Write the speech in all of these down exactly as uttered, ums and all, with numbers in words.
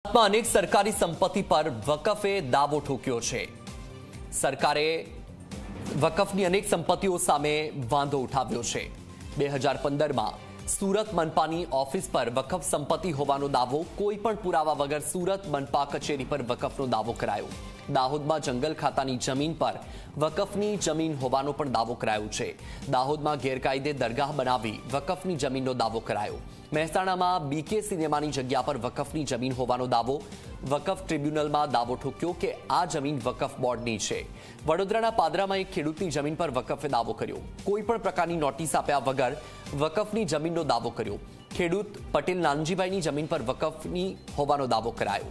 अनेक सरकारी संपत्ति पर वकफे दावो ठोक्यो छे। सरकारे वकफनी अनेक संपत्तिओ सामे वांधो उठाव्यो छे। બે હજાર પંદર માં सूरत मनपानी ऑफिस पर वकफ संपत्ति होवानो दावो कोईपण पुरावा वगर सूरत मनपा कचेरी पर वकफनो दावो करायो। दाहोदमां जंगल खातानी जमीन पर वकफनी जमीन होवानो पण दावो करायो छे। दाहोदमां गैरकायदे दरगाह बनावी वकफनी जमीननो दावो करायो। મહેસાણામાં બીકે સિનેમાની જગ્યા પર વકફની જમીન હોવાનો દાવો। વકફ ટ્રિબ્યુનલમાં દાવો ઠોક્યો કે આ જમીન વકફ બોર્ડની છે। વડોદરાના પાદરામાં એક ખેડૂતની જમીન પર વકફે દાવો કર્યો। કોઈ પણ પ્રકારની નોટિસ આપ્યા વગર વકફની જમીનનો દાવો કર્યો। ખેડૂત પટેલ નાનજીભાઈની જમીન પર વકફની હોવાનો દાવો કરાયો।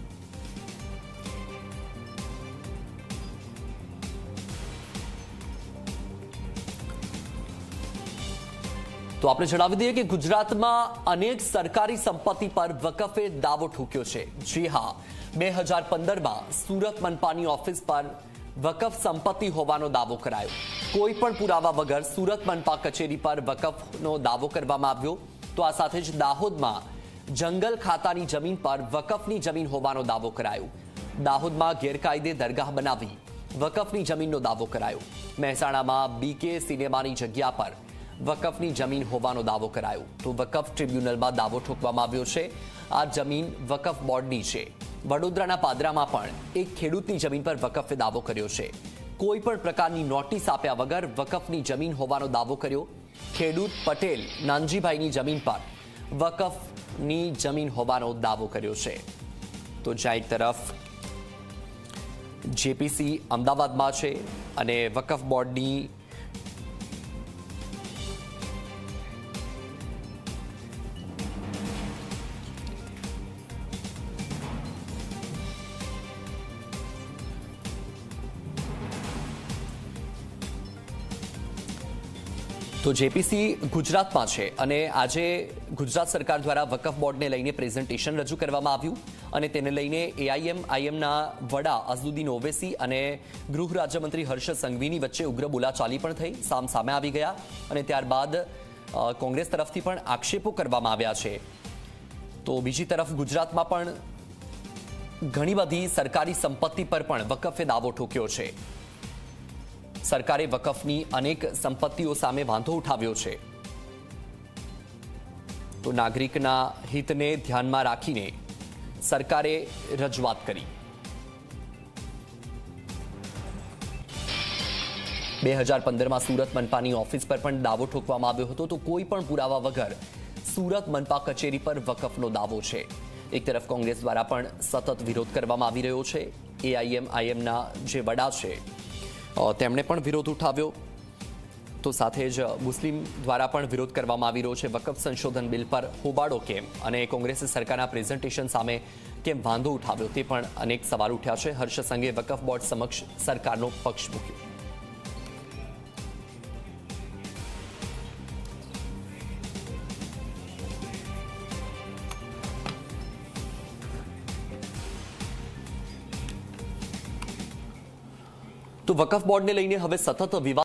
तो आपने जणावी दीए कि गुजरात में अनेक सरकारी संपत्ति पर वकफे दावो ठोक्यो छे। जी हाँ, બે હજાર પંદર में सूरत मनपानी ऑफिस पर वकफ संपत्ति होवानो दावो करायो। कोई पण पुरावा वगर सूरत मनपा कचेरी पर वकफनो दावो करवामां आव्यो। तो आ साथे ज दाहोदमां जंगल खातानी जमीन पर वकफनी जमीन होवानो दावो करायो। दाहोदमां गैरकायदे दरगाह बनावी वकफनी जमीननो दावो करायो। મહેસાણામાં બીકે સિનેમાની જગ્યા પર वकफनी जमीन होवानो दावो करायो। तो वकफ ट्रिब्यूनलमां दावो ठोकवामां आव्यो छे। आ जमीन वकफ बोर्डनी छे। वडोदराना पादरामां पण एक खेडूतनी जमीन पर वकफे दावो कर्यो छे। कोई पण प्रकारनी नोटिस आप्या वगर वकफनी जमीन होवानो दावो कर्यो। खेडूत पटेल नानजीभाईनी जमीन पर वकफनी जमीन होवानो दावो कर्यो छे। तो ज्यां एक तरफ जेपीसी अमदावादमां छे अने वकफ बोर्डनी तो जेपीसी गुजरात में है अने आजे गुजरात सरकार द्वारा वकफ बोर्ड ने लईने प्रेजेंटेशन रजू करवामां आव्युं अने तेने लईने एआईएम आईएमना वडा अज़दुद्दीन ओवैसी अने गृह राज्यमंत्री हर्ष संघवीनी वच्चे उग्र बोलाचाली पण थई। साम सामे आवी गया अने त्यारबाद कोंग्रेस तरफथी पण आक्षेपो करवामां आव्या छे। तो बीजी तरफ गुजरात में पण घणी बधी सरकारी संपत्ति पर पण वकफे दावो ठोक्यो छे। सरकारे वकफनी अनेक संपत्तिओ सामे वांधो उठाव्यो छे। तो नागरिकना हितने ध्यानमां राखीने सरकारे रजूआत करी। બે હજાર પંદર માં सूरत मनपानी ऑफिस पर पण दावो ठोकवामां आव्यो हतो। तो कोई पण पुरावा वगर सूरत मनपा कचेरी पर वकफनो दावो छे। एक तरफ कांग्रेस द्वारा पण सतत विरोध करवामां आवी रह्यो छे। एआईएम आईएमना जे वडा छे તેમણે પણ વિરોધ ઉઠાવ્યો। તો સાથે જ મુસ્લિમ દ્વારા પણ વિરોધ કરવામાં આવી રહ્યો છે। વકફ સંશોધન બિલ પર હોબાળો કેમ અને કોંગ્રેસે સરકારના પ્રેઝન્ટેશન સામે કેમ વાંધો ઉઠાવ્યો તે પણ અનેક સવાલ ઉઠ્યા છે। હર્ષ સંઘે વકફ બોર્ડ સમક્ષ સરકારનો પક્ષ મૂક્યો। तो वकफ बोर्ड ने लईने हवे सतत विवाद